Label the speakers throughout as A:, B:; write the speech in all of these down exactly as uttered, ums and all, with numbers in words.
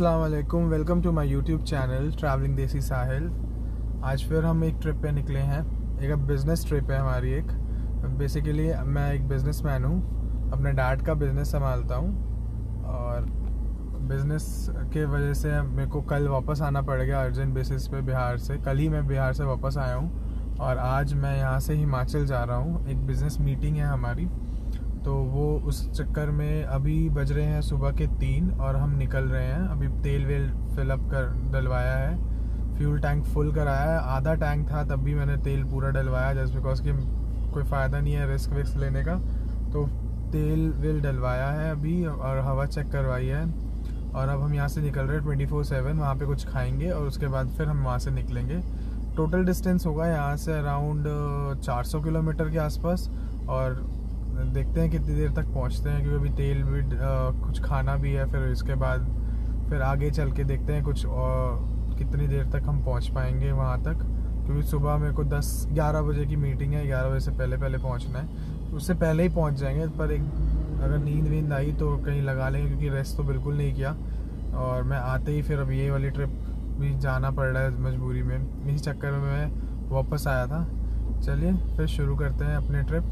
A: अस्सलाम वालेकुम, welcome to my YouTube channel travelling Desi Sahil. आज फिर हम एक ट्रिप पे निकले हैं। एक बिज़नेस ट्रिप है हमारी। एक बेसिकली मैं एक बिज़नेसमैन हूँ, अपने डैड का बिज़नेस संभालता हूँ और बिज़नेस के वजह से मेरे को कल वापस आना पड़ गया अर्जेंट बेसिस पे बिहार से। कल ही मैं बिहार से वापस आया हूँ और आज मैं यहाँ से हिमाचल जा रहा हूँ। एक बिज़नेस मीटिंग है हमारी, तो वो उस चक्कर में अभी बज रहे हैं सुबह के तीन और हम निकल रहे हैं। अभी तेल वेल फिलअप कर डलवाया है, फ्यूल टैंक फुल कराया है। आधा टैंक था तब भी मैंने तेल पूरा डलवाया, जस्ट बिकॉज कि कोई फ़ायदा नहीं है रिस्क विस्क लेने का। तो तेल वेल डलवाया है अभी और हवा चेक करवाई है और अब हम यहाँ से निकल रहे हैं ट्वेंटी फोर सेवन। वहाँ पर कुछ खाएँगे और उसके बाद फिर हम वहाँ से निकलेंगे। टोटल डिस्टेंस होगा यहाँ से अराउंड चार सौ किलोमीटर के आसपास और देखते हैं कितनी देर तक पहुंचते हैं, क्योंकि अभी तेल भी आ, कुछ खाना भी है। फिर इसके बाद फिर आगे चल के देखते हैं कुछ और कितनी देर तक हम पहुंच पाएंगे वहां तक, क्योंकि सुबह मेरे को दस ग्यारह बजे की मीटिंग है। ग्यारह बजे से पहले पहले पहुंचना है, उससे पहले ही पहुंच जाएंगे। पर एक अगर नींद वींद आई तो कहीं लगा लेंगे, क्योंकि रेस्ट तो बिल्कुल नहीं किया। और मैं आते ही फिर अब ये वाली ट्रिप भी जाना पड़ रहा है मजबूरी में, इसी चक्कर में मैं वापस आया था। चलिए फिर शुरू करते हैं अपने trip.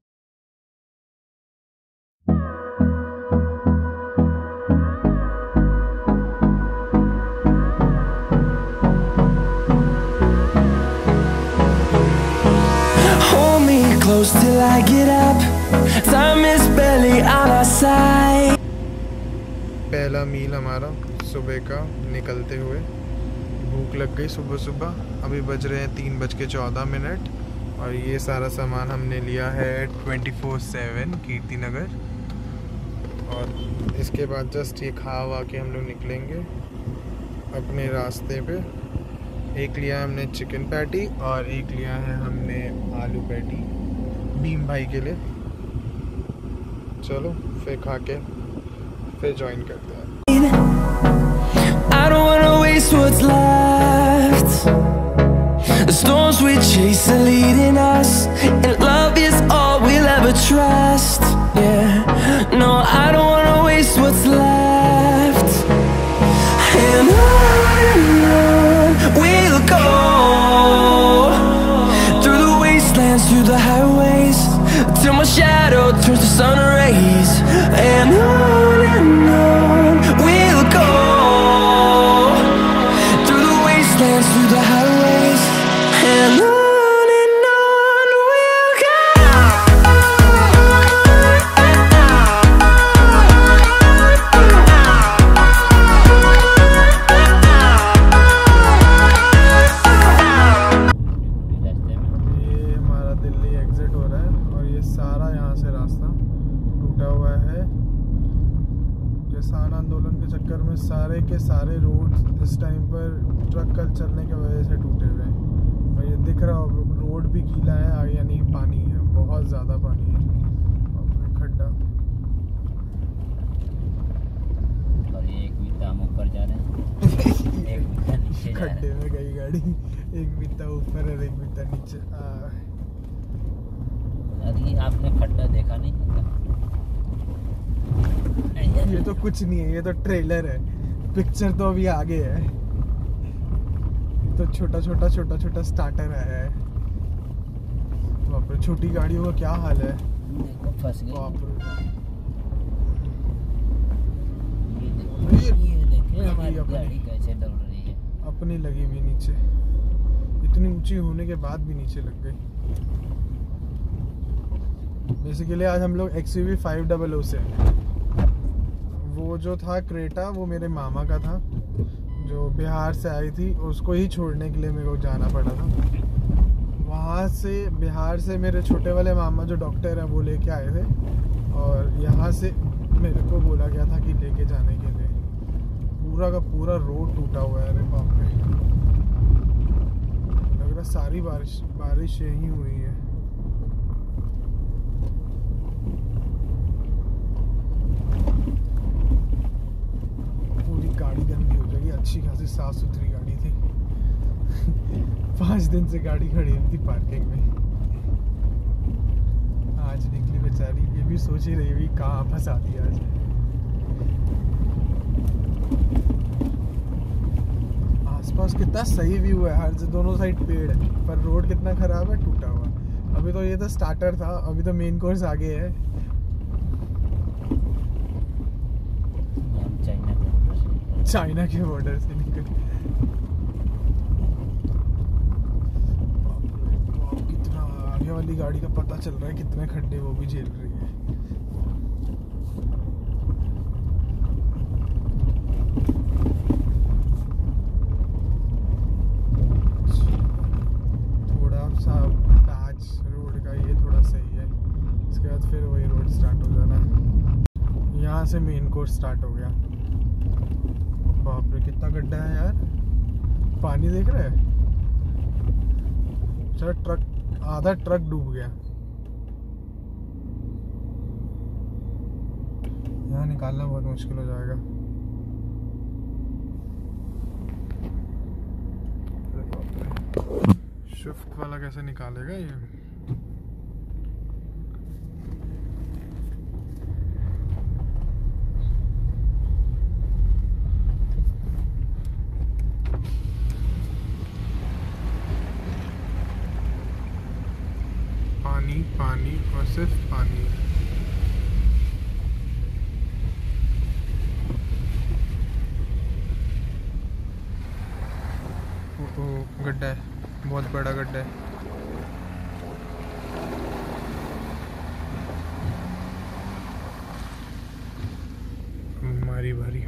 B: Close till I get up, time is barely on our side.
A: पहला मील हमारा सुबह का निकलते हुए। भूख लग गई सुबह सुबह। अभी बज रहे हैं तीन बज के चौदह मिनट और ये सारा सामान हमने लिया है twenty four seven Kirti Nagar. और इसके बाद जस्ट ये खा वा के हम लोग निकलेंगे अपने रास्ते पे। एक लिया हमने चिकन पैटी और एक लिया है हमने आलू पैटी भीम भाई के लिए। चलो फिर खा के फिर ज्वाइन करते हैं।
B: I don't wanna waste what's left. The storms we chase are leading us, and love is all we'll ever trust. Yeah, no, I don't wanna waste what's left. And on and on we'll go, through the wastelands, through the highways, till my shadow turns to sun rays. And on and on we'll go, through the wastelands, through the highways, and on and on we'll go.
A: ये हमारा Delhi exit हो रहा है और ये सारा यहाँ से रास्ता टूटा हुआ है। किसान आंदोलन के चक्कर में सारे के सारे रोड इस टाइम पर ट्रक कल चलने की वजह से टूटे हुए हैं। और ये दिख रहा हो रोड भी गीला है आगे, यानी पानी है, बहुत ज़्यादा पानी है और खड्डा।
C: और ये एक बित्ता हम ऊपर जा रहे हैं, एक बित्ता नीचे जा रहे
A: खड्डे में गई गाड़ी, एक बित्ता ऊपर और एक बित्ता नीचे।
C: अरे आपने खड्डा देखा नहीं?
A: ये तो कुछ नहीं है, ये तो ट्रेलर है, पिक्चर तो अभी आगे है। ये तो छोटा छोटा छोटा छोटा स्टार्टर आया है। वहाँ पर छोटी गाड़ियों का क्या हाल है,
C: देखो फंस गई।
A: बाप रे।
C: ये देखो, ये देखिए हमारी
A: अपनी-
C: गाड़ी कैसे डल रही है।
A: अपनी लगी भी नीचे, इतनी ऊंची होने के बाद भी नीचे लग गई। बेसिकली आज हम लोग X U V five double O से, वो जो था क्रेटा वो मेरे मामा का था जो बिहार से आई थी, उसको ही छोड़ने के लिए मेरे को जाना पड़ा था। वहाँ से बिहार से मेरे छोटे वाले मामा जो डॉक्टर हैं वो लेके आए थे और यहाँ से मेरे को बोला गया था कि लेके जाने के लिए। पूरा का पूरा रोड टूटा हुआ है। अरे बाप रे, लग रहा सारी बारिश बारिश यही हुई है। पूरी गाड़ी गंदी हो जाएगी। अच्छी खासी साफ सुथरी गाड़ी थी। पाँच दिन से गाड़ी खड़ी थी पार्किंग में, आज निकली बेचारी। ये भी सोच ही रही हुई कहाँ फंसा दिया आज। आसपास कितना सही व्यू है, हर दोनों साइड पेड़ है, पर रोड कितना खराब है, टूटा हुआ। अभी तो ये तो स्टार्टर था, अभी तो मेन कोर्स आगे है। चाइना के बॉर्डर से निकल कितना आगे वाली गाड़ी का पता चल रहा है कितने खड्डे वो भी झेल रही है। थोड़ा सा पैच रोड का ये थोड़ा सही है, इसके बाद फिर वही रोड स्टार्ट हो जाना है। यहाँ से मेन कोर्स स्टार्ट हो गया। बाप रे कितना गड्ढा है यार, पानी देख रहे हैं। चल ट्रक, आधा ट्रक डूब गया। यहाँ निकालना बहुत मुश्किल हो जाएगा। शिफ्ट वाला कैसे निकालेगा ये? पानी पानी और सिर्फ पानी। ओह गड्ढा है, बहुत बड़ा गड्ढा है। मारी भारी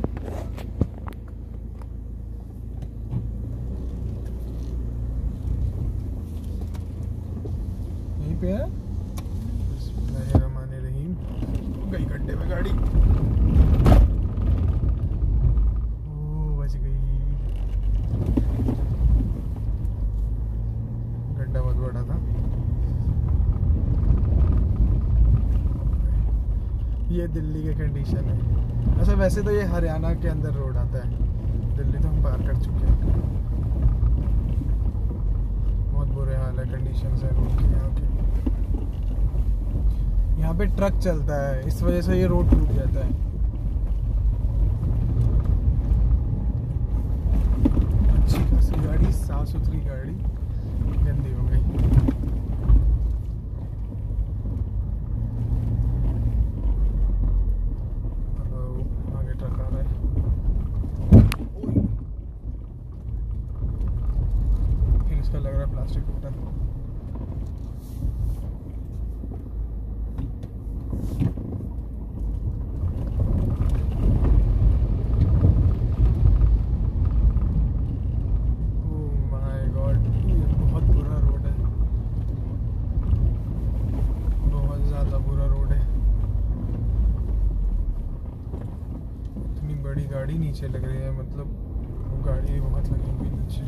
A: पे है। बिस्मिल्लाहिर्रहमानिर्रहीम। गई गड्ढे में गाड़ी, ओ बच गई। गड्ढा बहुत बड़ा था। ये दिल्ली के कंडीशन है। अच्छा वैसे तो ये हरियाणा के अंदर रोड आता है, दिल्ली तो हम पार कर चुके हैं। बहुत बुरे हाल है, कंडीशन है रोड के यहाँ के। यहाँ पे ट्रक चलता है, इस वजह से ये रोड टूट जाता है। अच्छी खासी गाड़ी, साफ सुथरी गाड़ी गंदी हो गई। आगे ट्रक आ रहा है। फिर इसका लग रहा है प्लास्टिक टूटा। गाड़ी नीचे लग रही है, मतलब गाड़ी बहुत लगी हुई नीचे।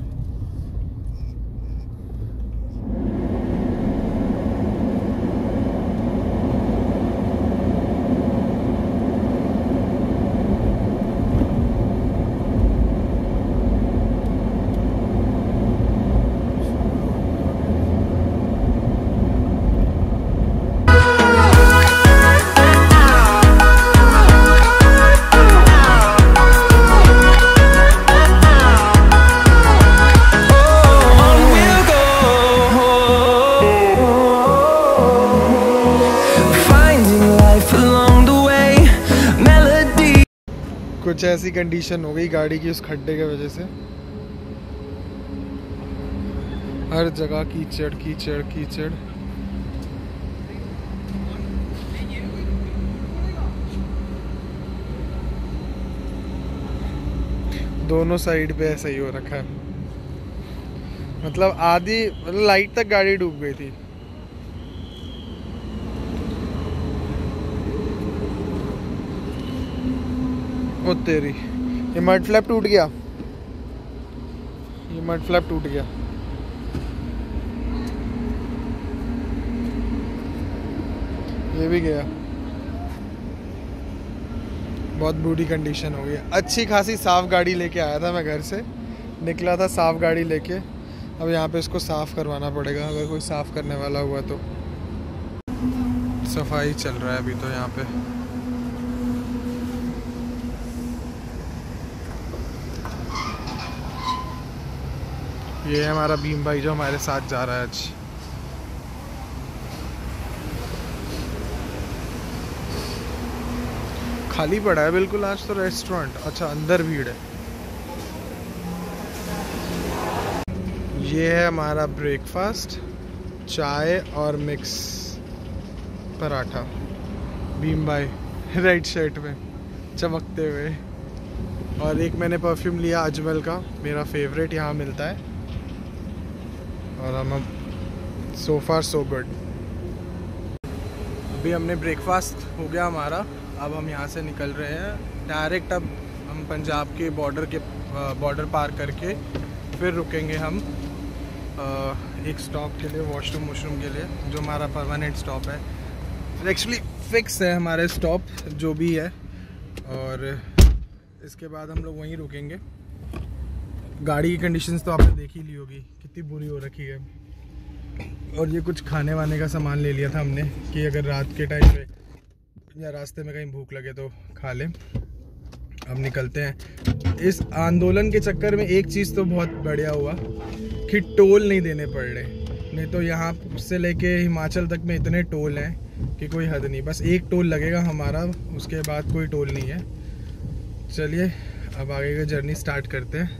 A: कुछ ऐसी कंडीशन हो गई गाड़ी की उस खड्डे की वजह से। हर जगह कीचड़ कीचड़ कीचड़। दोनों साइड पे ऐसा ही हो रखा है, मतलब आधी मतलब लाइट तक गाड़ी डूब गई थी। ओ तेरी, ये मड फ्लैप टूट गया, ये मड फ्लैप टूट गया। ये भी गया। बहुत बुरी कंडीशन हो गई। अच्छी खासी साफ गाड़ी लेके आया था मैं, घर से निकला था साफ गाड़ी लेके। अब यहाँ पे इसको साफ करवाना पड़ेगा, अगर कोई साफ करने वाला हुआ तो। सफाई चल रहा है अभी तो यहाँ पे। ये है हमारा भीम भाई जो हमारे साथ जा रहा है आज। खाली पड़ा है बिल्कुल आज तो रेस्टोरेंट। अच्छा अंदर भीड़ है। ये है हमारा ब्रेकफास्ट, चाय और मिक्स पराठा। भीम भाई रेड शर्ट में चमकते हुए। और एक मैंने परफ्यूम लिया अजमल का, मेरा फेवरेट यहाँ मिलता है। और हम अब सो फार सो गुड। अभी हमने ब्रेकफास्ट हो गया हमारा, अब हम यहाँ से निकल रहे हैं डायरेक्ट। अब हम पंजाब के बॉर्डर के बॉर्डर पार करके फिर रुकेंगे हम एक स्टॉप के लिए, वॉशरूम वॉशरूम के लिए, जो हमारा परमानेंट स्टॉप है। एक्चुअली फिक्स है हमारे स्टॉप जो भी है। और इसके बाद हम लोग वहीं रुकेंगे। गाड़ी की कंडीशंस तो आपने देख ही ली होगी कितनी बुरी हो रखी है। और ये कुछ खाने वाने का सामान ले लिया था हमने कि अगर रात के टाइम पे या रास्ते में कहीं भूख लगे तो खा लें। अब निकलते हैं। इस आंदोलन के चक्कर में एक चीज़ तो बहुत बढ़िया हुआ कि टोल नहीं देने पड़ रहे, नहीं तो यहाँ से लेके हिमाचल तक में इतने टोल हैं कि कोई हद नहीं। बस एक टोल लगेगा हमारा, उसके बाद कोई टोल नहीं है। चलिए अब आगे का जर्नी स्टार्ट करते हैं।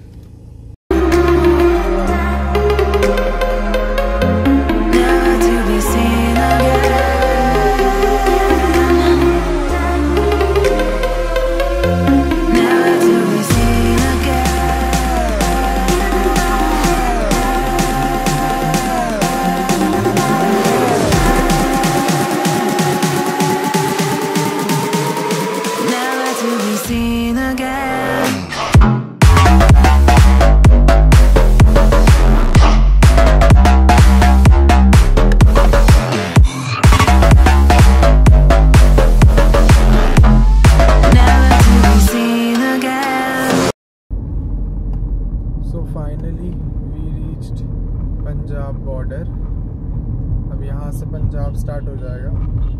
A: Finally we reached Punjab border. अब यहाँ से पंजाब स्टार्ट हो जाएगा।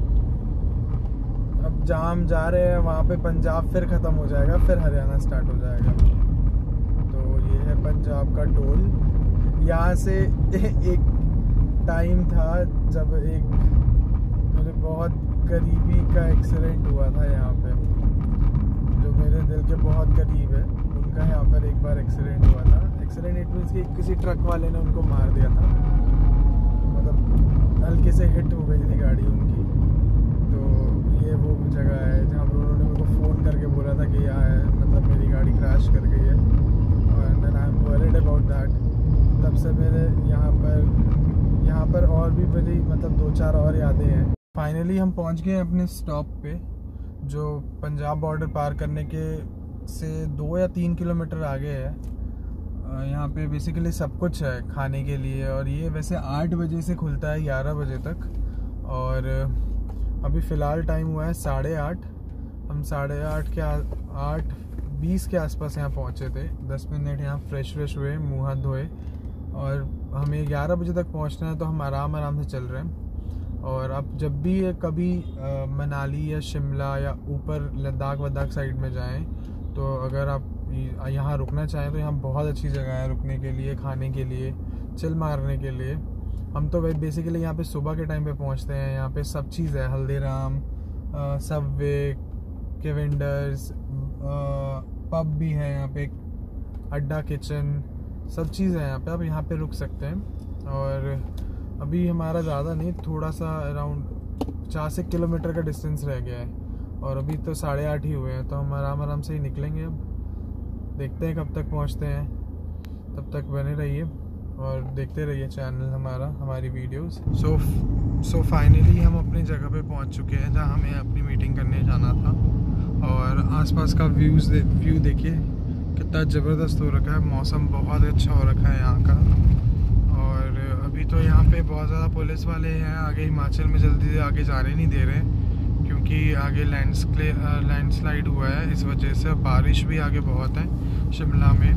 A: अब जहाँ हम जा रहे हैं वहाँ पे पंजाब फिर ख़त्म हो जाएगा, फिर हरियाणा स्टार्ट हो जाएगा। तो ये है पंजाब का टोल। यहाँ से एक टाइम था जब एक मुझे बहुत करीबी का एक्सीडेंट हुआ था यहाँ पे, जो मेरे दिल के बहुत करीब है। उनका यहाँ पर एक बार एक्सीडेंट हुआ था। एक्सीडेंट इट मीन्स कि किसी ट्रक वाले ने उनको मार दिया था, मतलब हल्के से हिट हो गई थी गाड़ी उनकी। तो ये वो जगह है जहाँ पर उन्होंने मेरे को फ़ोन करके बोला था कि यहाँ है, मतलब मेरी गाड़ी क्रैश कर गई है। And I am worried about that. तब से मेरे यहाँ पर यहाँ पर और भी बड़ी मतलब दो चार और यादें हैं। फाइनली हम पहुँच गए अपने स्टॉप पे, जो पंजाब बॉर्डर पार करने के से दो या तीन किलोमीटर आगे है। यहाँ पे बेसिकली सब कुछ है खाने के लिए। और ये वैसे आठ बजे से खुलता है ग्यारह बजे तक। और अभी फ़िलहाल टाइम हुआ है साढ़े आठ। हम साढ़े आठ के आठ बीस के आसपास यहाँ पहुँचे थे। दस मिनट यहाँ फ्रेश फ्रेश हुए, मुँह हाथ धोए, और हमें ग्यारह बजे तक पहुँचना है। तो हम आराम आराम से चल रहे हैं। और अब जब भी कभी आ, मनाली या शिमला या ऊपर लद्दाख वद्दाख साइड में जाएं, तो अगर आप यहाँ रुकना चाहें तो यहाँ बहुत अच्छी जगह है रुकने के लिए, खाने के लिए, चिल मारने के लिए। हम तो बेसिकली यहाँ पे सुबह के टाइम पे पहुँचते हैं। यहाँ पे सब चीज़ है, हल्दीराम, सबवे, केवेंडर्स, पब भी है यहाँ पे, अड्डा किचन, सब चीज़ है यहाँ पे। आप यहाँ पे रुक सकते हैं। और अभी हमारा ज़्यादा नहीं, थोड़ा सा अराउंड पचास एक किलोमीटर का डिस्टेंस रह गया है। और अभी तो साढ़े आठ ही हुए हैं, तो हम आराम आराम से ही निकलेंगे। अब देखते हैं कब तक पहुंचते हैं। तब तक बने रहिए और देखते रहिए चैनल हमारा, हमारी वीडियोस। सो सो फाइनली हम अपनी जगह पे पहुंच चुके हैं जहां हमें अपनी मीटिंग करने जाना था। और आसपास का व्यूज़ दे, व्यू देखिए कितना ज़बरदस्त हो रखा है। मौसम बहुत अच्छा हो रखा है यहाँ का। और अभी तो यहाँ पे बहुत ज़्यादा पुलिस वाले हैं। आगे हिमाचल में जल्दी आगे जाने नहीं दे रहे, क्योंकि आगे लैंडस्ले लैंडस्लाइड हुआ है, इस वजह से बारिश भी आगे बहुत है शिमला में।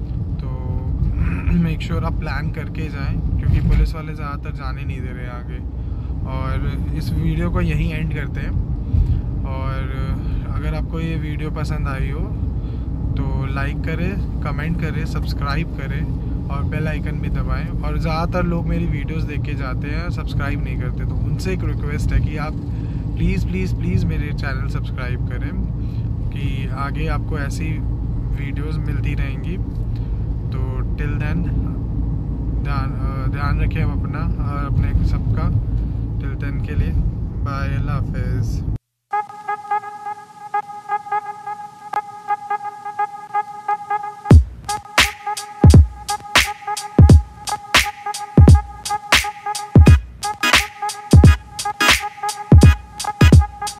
A: तो मेक श्योर आप प्लान करके जाएं, क्योंकि पुलिस वाले ज़्यादातर जाने नहीं दे रहे आगे। और इस वीडियो को यहीं एंड करते हैं। और अगर आपको ये वीडियो पसंद आई हो तो लाइक करें, कमेंट करें, सब्सक्राइब करें और बेल आइकन भी दबाएं। और ज़्यादातर लोग मेरी वीडियोस देख के जाते हैं, सब्सक्राइब नहीं करते, तो उनसे एक रिक्वेस्ट है कि आप प्लीज़ प्लीज़ प्लीज़ मेरे चैनल सब्सक्राइब करें कि आगे आपको ऐसी वीडियोस मिलती रहेंगी। तो टिल देन ध्यान ध्यान रखें आप अपना और अपने सबका। टिल देन के लिए बाय, अल्लाह हाफिज़।